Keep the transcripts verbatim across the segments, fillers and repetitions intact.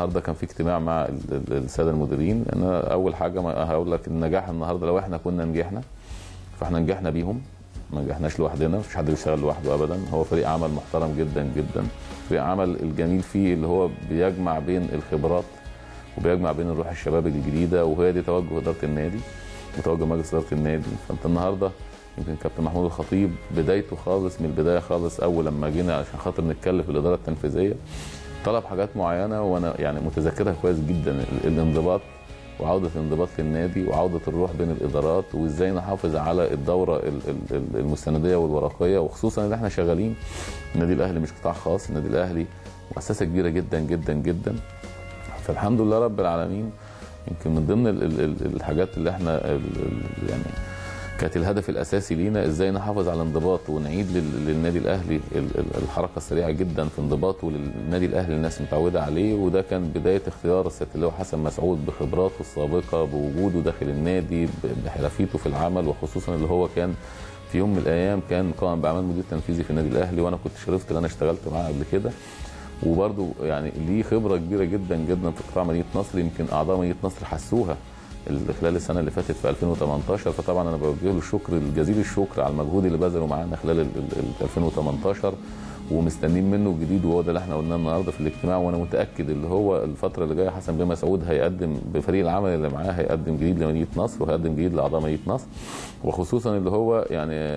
النهارده كان في اجتماع مع الساده المديرين. انا اول حاجه هقول لك النجاح النهارده، لو احنا كنا نجحنا فاحنا نجحنا بيهم، ما نجحناش لوحدنا، مفيش حد بيشتغل لوحده ابدا. هو فريق عمل محترم جدا جدا. فريق عمل الجميل فيه اللي هو بيجمع بين الخبرات وبيجمع بين الروح الشباب الجديده، وهي دي توجه اداره النادي وتوجه مجلس اداره النادي. فانت النهارده يمكن كابتن محمود الخطيب بدايته خالص من البدايه خالص، اول لما جينا عشان خاطر نتكلم في الاداره التنفيذيه طلب حاجات معينه، وانا يعني متذكرها كويس جدا. الانضباط وعوده الانضباط للنادي وعوده الروح بين الادارات، وازاي نحافظ على الدوره المستنديه والورقيه، وخصوصا ان احنا شغالين النادي الاهلي مش قطاع خاص، النادي الاهلي مؤسسه كبيره جدا جدا جدا. فالحمد لله رب العالمين. يمكن من ضمن الحاجات اللي احنا يعني كانت الهدف الاساسي لينا ازاي نحافظ على الانضباط ونعيد للنادي الاهلي الحركه السريعه جدا في انضباطه للنادي الاهلي الناس متعوده عليه. وده كان بدايه اختيار السيد اللواء حسن مسعود بخبراته السابقه، بوجوده داخل النادي، بحرفيته في العمل، وخصوصا اللي هو كان في يوم من الايام كان قائم باعمال مدير تنفيذي في النادي الاهلي، وانا كنت شرفت ان انا اشتغلت معاه قبل كده. وبرده يعني ليه خبره كبيره جدا جدا في قطاع مدينه نصر. يمكن اعضاء مدينه نصر حسوها خلال السنه اللي فاتت في ألفين وتمنتاشر، فطبعا انا بوجه له الشكر الجزيل الشكر على المجهود اللي بذله معانا خلال ألفين وتمنتاشر، ومستنيين منه الجديد، وهو ده اللي احنا قلناه النهارده في الاجتماع. وانا متاكد اللي هو الفتره اللي جايه حسن بيه مسعود هيقدم بفريق العمل اللي معاه، هيقدم جديد لمدينه نصر وهيقدم جديد لاعضاء مدينه نصر، وخصوصا اللي هو يعني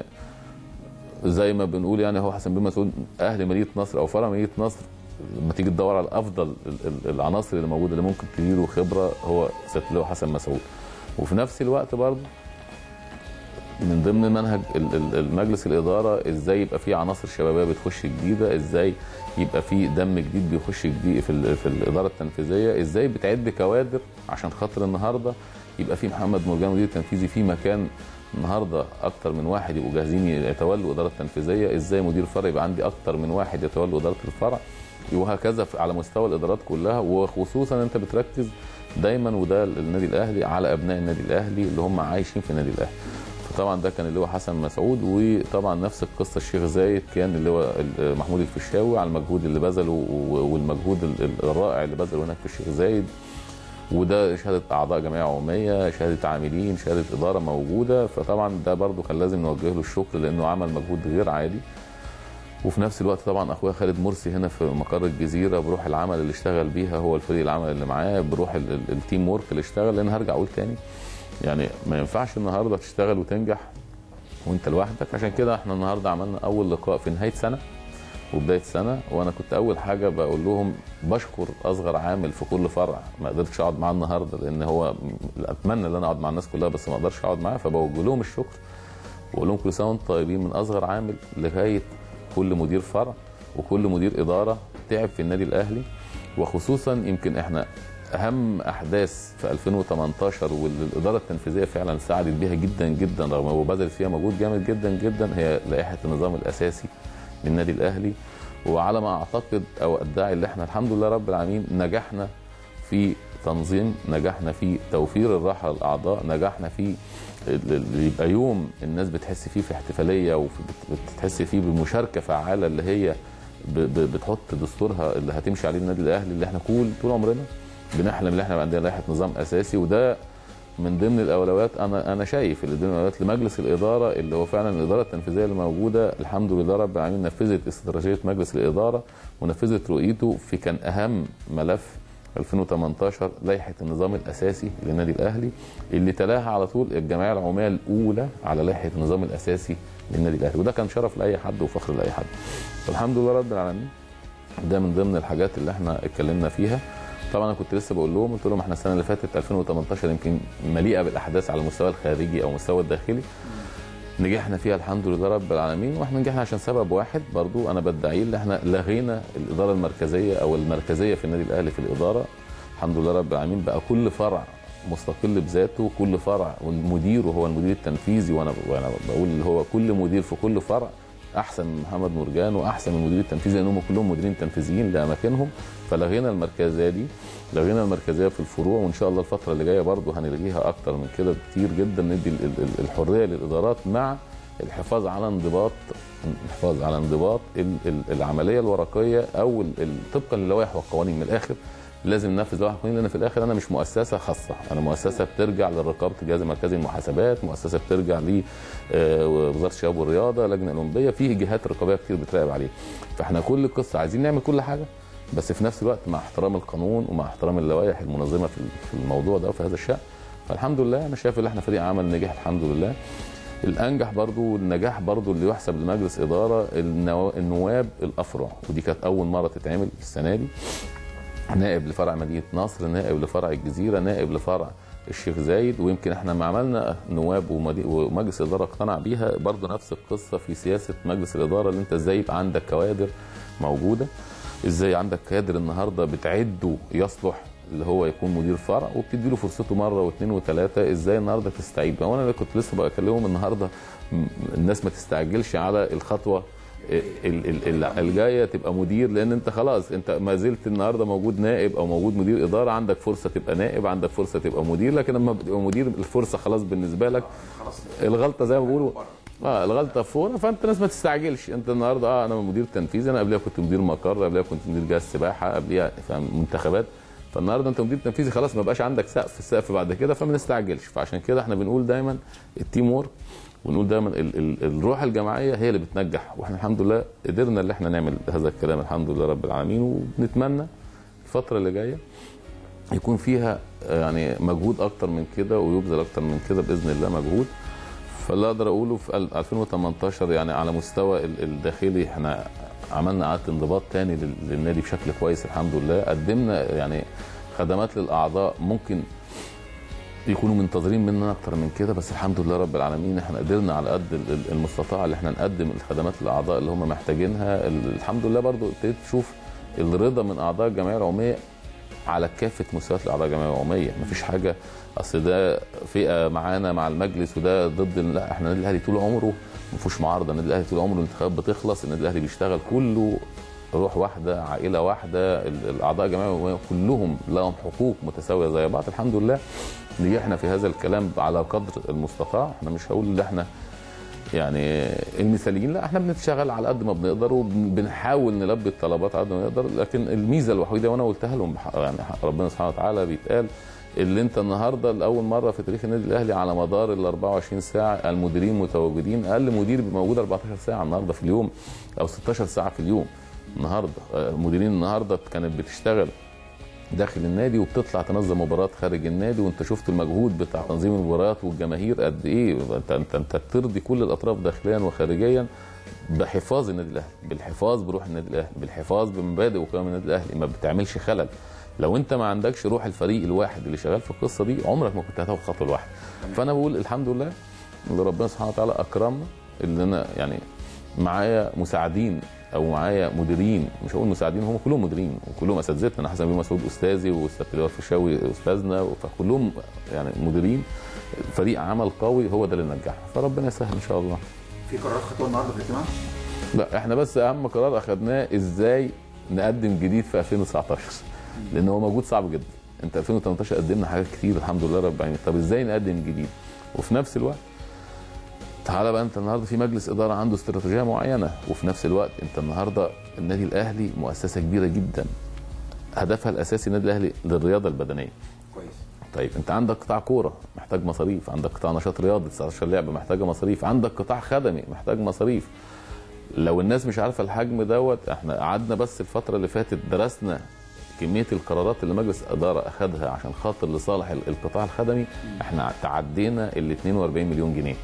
زي ما بنقول يعني هو حسن بيه مسعود اهل مدينه نصر او فرع مدينه نصر. لما تيجي تدور على افضل العناصر اللي موجوده اللي ممكن تديله خبره هو سياده اللواء حسن مسعود. وفي نفس الوقت برضه من ضمن منهج المجلس الاداره ازاي يبقى في عناصر شبابيه بتخش جديده، ازاي يبقى في دم جديد بيخش جديد في في الاداره التنفيذيه، ازاي بتعد كوادر عشان خاطر النهارده يبقى في محمد مرجان مدير تنفيذي في مكان النهارده اكتر من واحد يبقوا جاهزين يتولوا الاداره التنفيذيه، ازاي مدير فرع يبقى عندي اكتر من واحد يتولوا اداره الفرع، وهكذا على مستوى الادارات كلها. وخصوصا انت بتركز دايما وده النادي الاهلي على ابناء النادي الاهلي اللي هم عايشين في النادي الاهلي. فطبعا ده كان اللي هو حسن مسعود، وطبعا نفس القصه الشيخ زايد كان اللي هو محمود الفيشاوي على المجهود اللي بذله والمجهود الرائع اللي بذله هناك في الشيخ زايد. وده شهاده اعضاء جمعيه عموميه، شهاده عاملين، شهاده اداره موجوده. فطبعا ده برده كان لازم نوجه له الشكر لانه عمل مجهود غير عادي. وفي نفس الوقت طبعا اخويا خالد مرسي هنا في مقر الجزيره بروح العمل اللي اشتغل بيها هو الفريق العمل اللي معاه، بروح التيم وورك اللي اشتغل. لان هرجع اقول تاني يعني ما ينفعش النهارده تشتغل وتنجح وانت لوحدك. عشان كده احنا النهارده عملنا اول لقاء في نهايه سنه وبدايه سنه، وانا كنت اول حاجه بقول لهم بشكر اصغر عامل في كل فرع. ما قدرتش اقعد معاه النهارده لان هو اتمنى ان انا اقعد مع الناس كلها بس ما اقدرش اقعد معاه، فبوجه لهم الشكر واقول لهم كل سنه وانتم طيبين من اصغر عامل لغايه كل مدير فرع وكل مدير اداره تعب في النادي الاهلي. وخصوصا يمكن احنا اهم احداث في ألفين وتمنتاشر والاداره التنفيذيه فعلا ساعدت بيها جدا جدا رغم وبذلت فيها مجهود جامد جدا جدا هي لائحه النظام الاساسي للنادي الاهلي. وعلى ما اعتقد او ادعي اللي احنا الحمد لله رب العالمين نجحنا في تنظيم، نجحنا في توفير الراحه للاعضاء، نجحنا في يبقى يوم الناس بتحس فيه في احتفاليه وبتحس فيه بمشاركه فعاله اللي هي بتحط دستورها اللي هتمشي عليه النادي الاهلي اللي احنا كل طول عمرنا بنحلم ان احنا يبقى عندنا لائحه نظام اساسي. وده من ضمن الاولويات انا انا شايف اللي ضمن الاولويات لمجلس الاداره اللي هو فعلا الاداره التنفيذيه اللي موجوده الحمد لله رب العالمين نفذت استراتيجيه مجلس الاداره ونفذت رؤيته في كان اهم ملف ألفين وتمنتاشر لائحه النظام الاساسي للنادي الاهلي اللي تلاها على طول الجمعيه العموميه الاولى على لائحه النظام الاساسي للنادي الاهلي. وده كان شرف لاي حد وفخر لاي حد. فالحمد لله رب العالمين ده من ضمن الحاجات اللي احنا اتكلمنا فيها. طبعا انا كنت لسه بقول لهم قلت لهم احنا السنه اللي فاتت ألفين وتمنتاشر يمكن مليئه بالاحداث على المستوى الخارجي او المستوى الداخلي نجحنا فيها الحمد لله رب العالمين. واحنا نجحنا عشان سبب واحد برضو انا بدعيه اللي احنا لغينا الاداره المركزيه او المركزيه في النادي الاهلي في الاداره. الحمد لله رب العالمين بقى كل فرع مستقل بذاته، كل فرع والمدير وهو المدير التنفيذي. وانا وانا بقول اللي هو كل مدير في كل فرع احسن من محمد مرجان واحسن من المدير التنفيذي لانهم كلهم مديرين تنفيذيين لاماكنهم. فلغينا المركزيه دي، لغينا المركزيه في الفروع، وان شاء الله الفتره اللي جايه برضه هنلغيها اكتر من كده بكتير جدا. ندي الحريه للادارات مع الحفاظ على انضباط الحفاظ على انضباط العمليه الورقيه او طبقا للوائح والقوانين. من الاخر لازم ننفذ لوائح القوانين، لان في الاخر انا مش مؤسسه خاصه، انا مؤسسه بترجع لرقابه الجهاز المركزي للمحاسبات، مؤسسه بترجع لوزاره الشباب والرياضه، لجنه اولمبيه، فيه جهات رقابيه كتير بتراقب عليه. فاحنا كل قصه عايزين نعمل كل حاجه، بس في نفس الوقت مع احترام القانون ومع احترام اللوائح المنظمه في الموضوع ده وفي هذا الشأن. فالحمد لله انا شايف ان احنا فريق عمل نجح الحمد لله. الانجح برضو النجاح برضو اللي يحسب لمجلس اداره النواب الافرع، ودي كانت اول مره تتعمل السنه دي. نائب لفرع مدينه نصر، نائب لفرع الجزيره، نائب لفرع الشيخ زايد. ويمكن احنا ما عملنا نواب ومجلس الاداره اقتنع بيها برضو نفس القصه في سياسه مجلس الاداره، اللي انت ازاي يبقى عندك كوادر موجوده، ازاي عندك كادر النهارده بتعده يصلح اللي هو يكون مدير فرع، وبتدي له فرصته مره واثنين وثلاثه، ازاي النهارده تستعيد. وانا اللي كنت لسه بكلمهم النهارده، الناس ما تستعجلش على الخطوه الجايه تبقى مدير، لان انت خلاص انت ما زلت النهارده موجود نائب او موجود مدير اداره، عندك فرصه تبقى نائب، عندك فرصه تبقى مدير، لكن لما بتبقى مدير الفرصه خلاص بالنسبه لك الغلطه زي ما بيقولوا اه الغلطه فورا. فانت ناس ما تستعجلش، انت النهارده اه انا مدير تنفيذي، انا قبلها كنت مدير مقر، قبلها كنت مدير جهاز سباحه، قبلها منتخبات، فالنهارده انت مدير تنفيذي خلاص ما بقاش عندك سقف السقف بعد كده، فما نستعجلش. فعشان كده احنا بنقول دايما التيم وورك، ونقول دايما ال ال الروح الجماعيه هي اللي بتنجح، واحنا الحمد لله قدرنا اللي احنا نعمل هذا الكلام الحمد لله رب العالمين. وبنتمنى الفتره اللي جايه يكون فيها يعني مجهود اكتر من كده ويبذل اكتر من كده باذن الله مجهود. فاللي اقدر اقوله في ألفين وثمانية عشر يعني على مستوى الداخلي احنا عملنا اعاده انضباط تاني للنادي بشكل كويس الحمد لله، قدمنا يعني خدمات للاعضاء ممكن يكونوا منتظرين مننا اكتر من كده، بس الحمد لله رب العالمين احنا قدرنا على قد المستطاع اللي احنا نقدم الخدمات للاعضاء اللي هم محتاجينها. الحمد لله برضو ابتديت تشوف الرضا من اعضاء الجمعيه العموميه على كافه مستويات الاعضاء الجمعيه العموميه، مفيش حاجه اصل ده فئه معانا مع المجلس وده ضد، لا احنا النادي الاهلي طول عمره ما فيهوش معارضه، النادي الاهلي طول عمره الانتخابات بتخلص النادي الاهلي بيشتغل كله روح واحده عائله واحده، الاعضاء الجمعيه كلهم لهم حقوق متساويه زي بعض الحمد لله. نجحنا في هذا الكلام على قدر المستطاع، احنا مش هقول ان احنا يعني المثاليين، لا احنا بنشتغل على قد ما بنقدر وبنحاول نلبي الطلبات على قد ما نقدر، لكن الميزه الوحيده وانا قلتها لهم يعني ربنا سبحانه وتعالى بيتقال اللي انت النهارده لاول مره في تاريخ النادي الاهلي على مدار ال أربعة وعشرين ساعه المديرين متواجدين، اقل مدير موجود أربعتاشر ساعه النهارده في اليوم او ستاشر ساعه في اليوم. النهارده المديرين النهارده كانت بتشتغل داخل النادي وبتطلع تنظم مباريات خارج النادي، وانت شفت المجهود بتاع تنظيم المباريات والجماهير قد ايه، انت انت, انت ترضي كل الاطراف داخليا وخارجيا بحفاظ النادي الاهلي، بالحفاظ بروح النادي الاهلي، بالحفاظ بمبادئ وقيم النادي الاهلي، ما بتعملش خلل. لو انت ما عندكش روح الفريق الواحد اللي شغال في القصه دي عمرك ما كنت هتاخد خطوه لوحدك. فانا بقول الحمد لله اللي ربنا سبحانه وتعالى اكرمنا، اللي انا يعني معايا مساعدين او معايا مديرين، مش هقول مساعدين هم كلهم مديرين وكلهم اساتذتنا، انا حسن بن مسعود استاذي واستاذ لواء الفيشاوي استاذنا، فكلهم يعني مديرين، فريق عمل قوي هو ده اللي نجحنا، فربنا يسهل ان شاء الله. في قرارات خدتوها النهارده في الاجتماع؟ لا احنا بس اهم قرار اخذناه ازاي نقدم جديد في ألفين وتسعتاشر، لان هو موجود صعب جدا. انت ألفين وتمنتاشر قدمنا حاجات كتير الحمد لله رب العالمين، طب ازاي نقدم جديد؟ وفي نفس الوقت تعالى بقى انت النهارده في مجلس اداره عنده استراتيجيه معينه، وفي نفس الوقت انت النهارده النادي الاهلي مؤسسه كبيره جدا هدفها الاساسي النادي الاهلي للرياضه البدنيه. كويس. طيب انت عندك قطاع كوره محتاج مصاريف، عندك قطاع نشاط رياضي تسعتاشر لعبه محتاجه مصاريف، عندك قطاع خدمي محتاج مصاريف. لو الناس مش عارفه الحجم دوت، احنا قعدنا بس الفتره اللي فاتت درسنا كميه القرارات اللي مجلس الاداره اخذها عشان خاطر لصالح القطاع الخدمي، احنا تعدينا ال اتنين وأربعين مليون جنيه.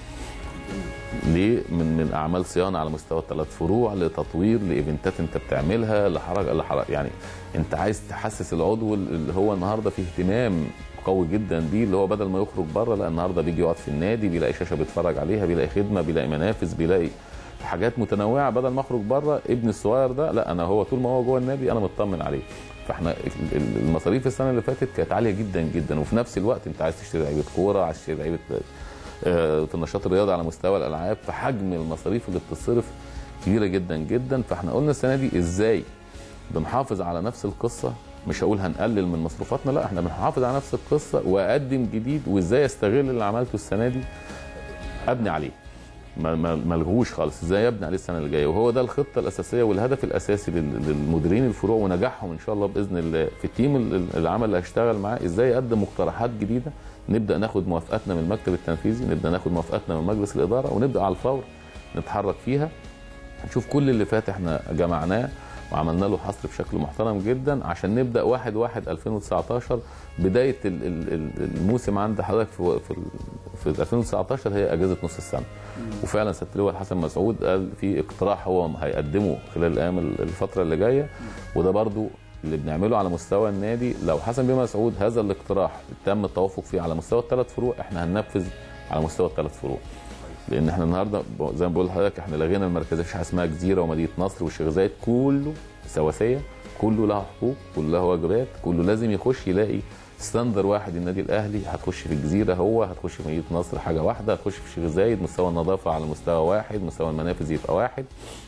ليه؟ من من اعمال صيانه على مستوى الثلاث فروع، لتطوير، لايفنتات انت بتعملها، لحركه لحركه، يعني انت عايز تحسس العضو اللي هو النهارده فيه اهتمام قوي جدا بيه، اللي هو بدل ما يخرج بره لا النهارده بيجي يقعد في النادي، بيلاقي شاشه بيتفرج عليها، بيلاقي خدمه، بيلاقي منافذ، بيلاقي حاجات متنوعه، بدل ما اخرج بره ابني الصغير ده لا انا هو طول ما هو جوه النادي انا مطمن عليه. فاحنا المصاريف السنه اللي فاتت كانت عاليه جدا جدا، وفي نفس الوقت انت عايز تشتري لعيبه كوره، عايز تشتري لعيبه في النشاط الرياضي على مستوى الالعاب، فحجم المصاريف اللي بتصرف كبيره جدا جدا. فاحنا قلنا السنه دي ازاي بنحافظ على نفس القصه، مش هقول هنقلل من مصروفاتنا، لا احنا بنحافظ على نفس القصه واقدم جديد، وازاي استغل اللي عملته السنه دي ابني عليه. ما ما ملغوش خالص، ازاي ابني عليه السنه اللي جايه. وهو ده الخطه الاساسيه والهدف الاساسي للمديرين الفروع ونجاحهم ان شاء الله باذن الله في التيم العمل اللي هشتغل معاه، ازاي اقدم مقترحات جديده، نبدا ناخد موافقاتنا من المكتب التنفيذي، نبدا ناخد موافقاتنا من مجلس الاداره، ونبدا على الفور نتحرك فيها. هنشوف كل اللي فات احنا جمعناه وعملنا له حصر بشكل محترم جدا عشان نبدا واحد واحد ألفين وتسعتاشر بدايه الموسم عند حضرتك في في في ألفين وتسعتاشر هي اجازه نص السنه. وفعلا سياده اللواء حسن مسعود قال في اقتراح هو هيقدمه خلال الايام الفتره اللي جايه، وده برضو اللي بنعمله على مستوى النادي. لو حسن بيه مسعود هذا الاقتراح تم التوافق فيه على مستوى الثلاث فروع، احنا هننفذ على مستوى الثلاث فروع. لان احنا النهارده زي ما بقول لحضرتك احنا لغينا المركزيه، مفيش حاجه اسمها جزيره ومدينه نصر والشيخ زايد، كله سواسيه، كله له حقوق، كله له واجبات، كله لازم يخش يلاقي ستاندر واحد. النادي الاهلي هتخش في الجزيره هو، هتخش في مدينه نصر حاجه واحده، هتخش في الشيخ زايد مستوى النظافه على مستوى واحد، مستوى المنافذ يبقى واحد.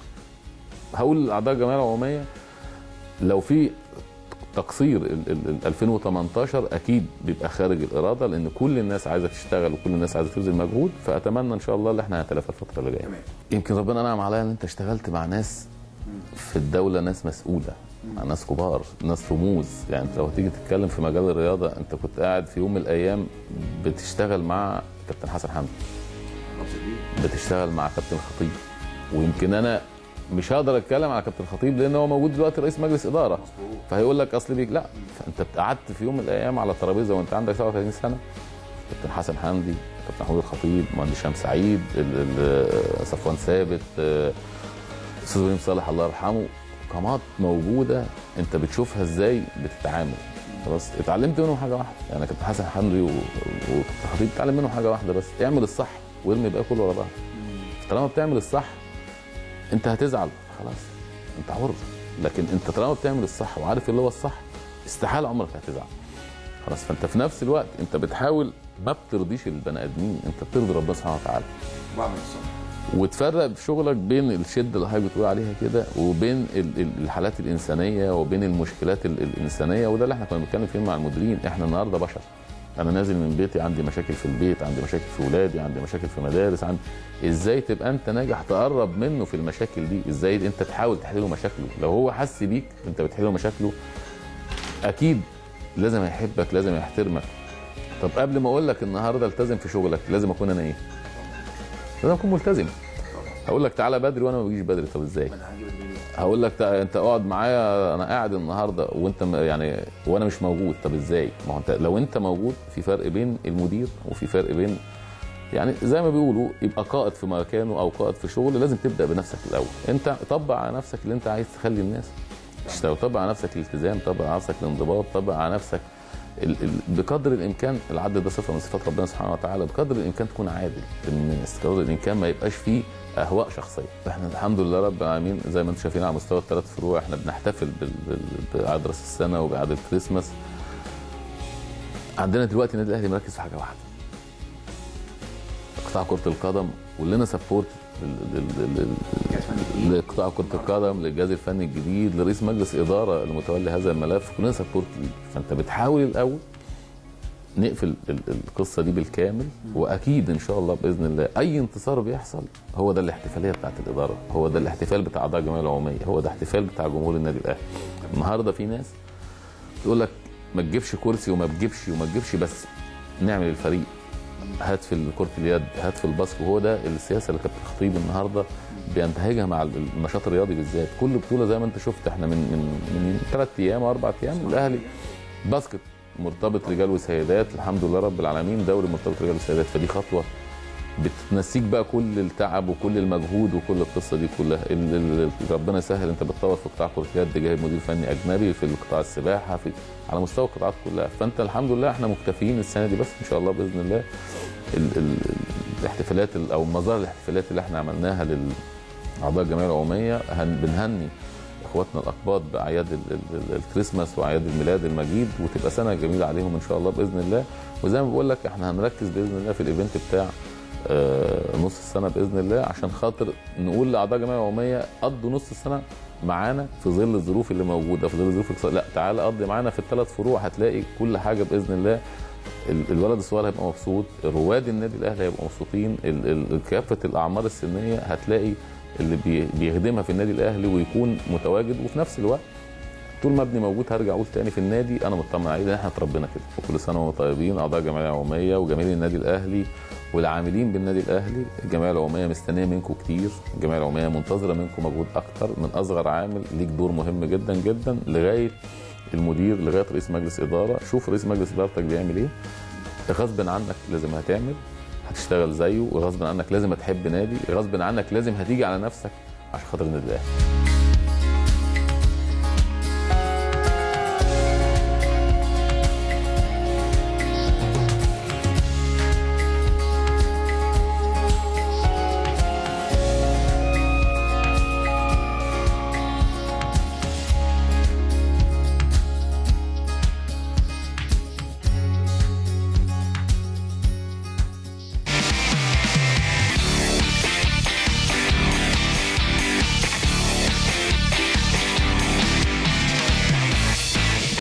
هقول لاعضاء الجمعيه العموميه لو في تقصير ألفين وتمنتاشر اكيد بيبقى خارج الاراده، لان كل الناس عايزه تشتغل وكل الناس عايزه تبذل مجهود، فاتمنى ان شاء الله ان احنا هنتلافى الفتره اللي جايه. يمكن ربنا نعم عليا ان انت اشتغلت مع ناس في الدوله، ناس مسؤوله، مع ناس كبار، ناس رموز. يعني انت لو تيجي تتكلم في مجال الرياضه، انت كنت قاعد في يوم من الايام بتشتغل مع كابتن حسن حمدي، بتشتغل مع كابتن خطيب. ويمكن انا مش هقدر اتكلم على كابتن خطيب لان هو موجود دلوقتي رئيس مجلس اداره، فهيقول لك اصل بيك لا، فانت قعدت في يوم من الايام على ترابيزه وانت عندك سبعة وثلاثين سنه، كابتن حسن حمدي، كابتن محمود الخطيب، مهندس هشام سعيد، صفوان ثابت، استاذ ابراهيم صالح الله يرحمه، قامات موجوده انت بتشوفها ازاي بتتعامل. خلاص اتعلمت منهم حاجه واحده، يعني كابتن حسن حمدي وكابتن خطيب اتعلم منهم حاجه واحده بس، اعمل الصح وارمي بقى كله ورا بعض. طالما بتعمل الصح انت هتزعل خلاص انت حر، لكن انت طالما بتعمل الصح وعارف اللي هو الصح استحاله عمرك هتزعل خلاص. فانت في نفس الوقت انت بتحاول ما بترضيش البني ادمين، انت بترضي ربنا سبحانه وتعالى. بعمل الصح وتفرق في شغلك بين الشده اللي حضرتك بتقول عليها كده وبين الحالات الانسانيه وبين المشكلات الانسانيه، وده اللي احنا كنا بنتكلم فيه مع المديرين. احنا النهارده بشر، انا نازل من بيتي عندي مشاكل في البيت، عندي مشاكل في ولادي، عندي مشاكل في مدارس، عندي ازاي تبقى انت ناجح تقرب منه في المشاكل دي، ازاي انت تحاول تحل له مشاكله. لو هو حس بيك انت بتحل له مشاكله اكيد لازم يحبك، لازم يحترمك. طب قبل ما اقول لك النهارده التزم في شغلك، لازم اكون انا ايه؟ لازم اكون ملتزم. هقول لك تعالى بدري وانا ما بجيش بدري، طب ازاي؟ هقول لك انت اقعد معايا انا قاعد النهارده وانت يعني وانا مش موجود، طب ازاي؟ ما هو انت لو انت موجود في فرق بين المدير وفي فرق بين، يعني زي ما بيقولوا يبقى قائد في مكانه او قائد في شغل، لازم تبدا بنفسك الاول. انت طبق على نفسك اللي انت عايز تخلي الناس تشتغل، طبق على نفسك الالتزام، طبق على نفسك الانضباط، طبق على نفسك ال ال بقدر الامكان. العدل ده صفه من صفات ربنا سبحانه وتعالى، بقدر الامكان تكون عادل للناس، بقدر الامكان ما يبقاش فيه اهواء شخصيه. احنا الحمد لله رب العالمين زي ما انتم شايفين على مستوى الثلاث فروع احنا بنحتفل بعيد راس السنه وبعيد الكريسماس. عندنا دلوقتي النادي الاهلي مركز في حاجه واحده، قطاع كره القدم، ولنا سبورت لقطاع كره القدم، للجهاز الفني الجديد، لرئيس مجلس اداره المتولي هذا الملف، كلنا سبورت ليه. فانت بتحاول الاول نقفل القصه دي بالكامل، واكيد ان شاء الله باذن الله اي انتصار بيحصل هو ده الاحتفاليه بتاعت الاداره، هو ده الاحتفال بتاع اعضاء الجمعيه العموميه، هو ده احتفال بتاع جمهور النادي الاهلي. النهارده في ناس تقول لك ما تجيبش كرسي وما تجيبش وما تجيبش، بس نعمل الفريق، هات في كره اليد، هات في الباسكت، وهو ده السياسه اللي كابتن خطيب النهارده بينتهجها مع النشاط الرياضي بالذات. كل بطوله زي ما انت شفت احنا من من من ثلاث ايام او اربع ايام الاهلي باسكت مرتبط رجال وسيدات، الحمد لله رب العالمين دوري مرتبط رجال وسيدات، فدي خطوه بتنسيك بقى كل التعب وكل المجهود وكل القصه دي كلها. ربنا يسهل انت بتطور في قطاع كره اليد، جايب مدير فني اجنبي في قطاع السباحه، في على مستوى القطاعات كلها، فانت الحمد لله احنا مكتفيين السنه دي بس ان شاء الله باذن الله. ال ال الاحتفالات او مظاهر الاحتفالات اللي احنا عملناها لاعضاء الجمعيه العموميه، بنهني اخواتنا الاقباط باعياد الكريسماس واعياد الميلاد المجيد، وتبقى سنه جميله عليهم ان شاء الله باذن الله. وزي ما بقول لك احنا هنركز باذن الله في الايفنت بتاع آه نص السنه باذن الله، عشان خاطر نقول لاعضاء الجمعيه العموميه قضوا نص السنه معانا في ظل الظروف اللي موجوده، في ظل الظروف، لا تعالى قضي معانا في الثلاث فروع، هتلاقي كل حاجه باذن الله ال- الولد الصغير هيبقى مبسوط، رواد النادي الاهلي هيبقوا مبسوطين، ال- ال- كافه الاعمار السنيه هتلاقي اللي بي- بيخدمها في النادي الاهلي ويكون متواجد. وفي نفس الوقت طول ما ابني موجود هرجع اقول تاني في النادي انا مطمن عليه، لان احنا اتربينا كده. وكل سنه وانتم طيبين اعضاء الجمعيه العموميه وجماهير النادي الاهلي والعاملين بالنادي الاهلي. الجمعيه العموميه مستنيه منكم كتير، الجمعيه العموميه منتظره منكم مجهود اكتر، من اصغر عامل ليك دور مهم جدا جدا لغايه المدير لغايه رئيس مجلس اداره. شوف رئيس مجلس ادارتك بيعمل ايه، غصب عنك لازم هتعمل، هتشتغل زيه، وغصب عنك لازم هتحب نادي، غصب عنك لازم هتيجي على نفسك عشان خاطر النادي الاهلي.